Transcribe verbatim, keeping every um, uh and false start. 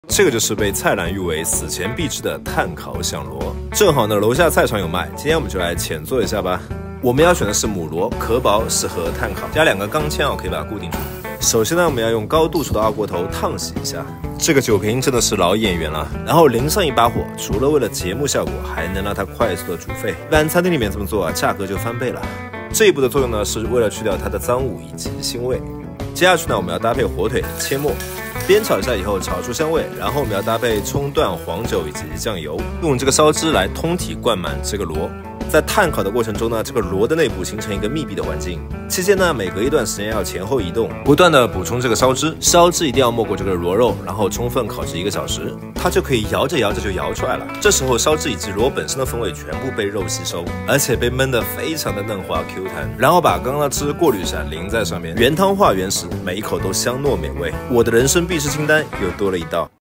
这个就是被蔡澜誉为死前必吃的炭烤响螺，正好呢楼下菜场有卖，今天我们就来浅做一下吧。我们要选的是母螺，壳薄，适合炭烤，加两个钢钎啊，可以把它固定住。首先呢，我们要用高度数的二锅头烫洗一下。这个酒瓶真的是老演员了，然后淋上一把火，除了为了节目效果，还能让它快速的煮沸。一般餐厅里面这么做啊，价格就翻倍了。这一步的作用呢，是为了去掉它的脏物以及腥味。接下去呢，我们要搭配火腿切末。煸炒一下以后，炒出香味，然后我们要搭配葱段、黄酒以及酱油，用这个烧汁来通体灌满这个螺。在炭烤的过程中呢，这个螺的内部形成一个密闭的环境，期间呢，每隔一段时间要前后移动，不断的补充这个烧汁，烧汁一定要没过这个螺肉，然后充分烤制一个小时，它就可以摇着摇着就摇出来了。这时候烧汁以及螺本身的风味全部被肉吸收，而且被焖得非常的嫩滑 Q 弹，然后把刚刚的汁过滤下淋在上面，原汤化原食，每一口都香糯美味。我的人生必吃清单又多了一道。